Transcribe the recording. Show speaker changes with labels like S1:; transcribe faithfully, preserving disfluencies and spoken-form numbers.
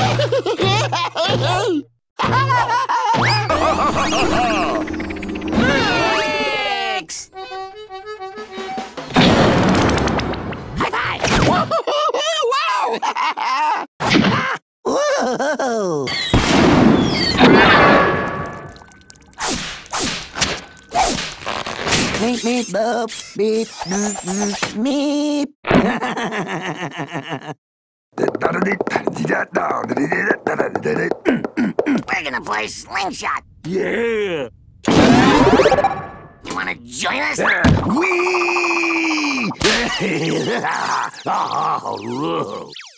S1: Mix! High five! Wow! Whoa! Meep, meep, boop, beep, doop, doop, meep. We're gonna play slingshot.
S2: Yeah!
S1: You wanna join us?
S2: Wee! Oh, whoa.